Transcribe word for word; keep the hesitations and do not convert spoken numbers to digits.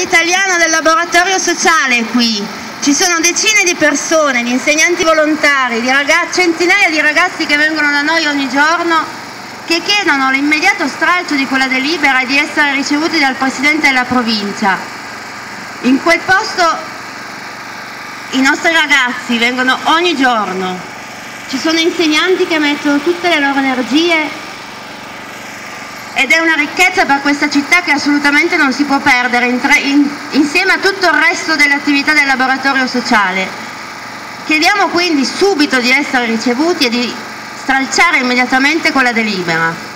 italiano del laboratorio sociale è qui. Ci sono decine di persone, di insegnanti volontari, di ragazzi, centinaia di ragazzi che vengono da noi ogni giorno, che chiedono l'immediato stralcio di quella delibera e di essere ricevuti dal Presidente della provincia. In quel posto i nostri ragazzi vengono ogni giorno, ci sono insegnanti che mettono tutte le loro energie ed è una ricchezza per questa città che assolutamente non si può perdere in tre, in, insieme a tutto il resto delle attività del laboratorio sociale. Chiediamo quindi subito di essere ricevuti e di stralciare immediatamente quella delibera.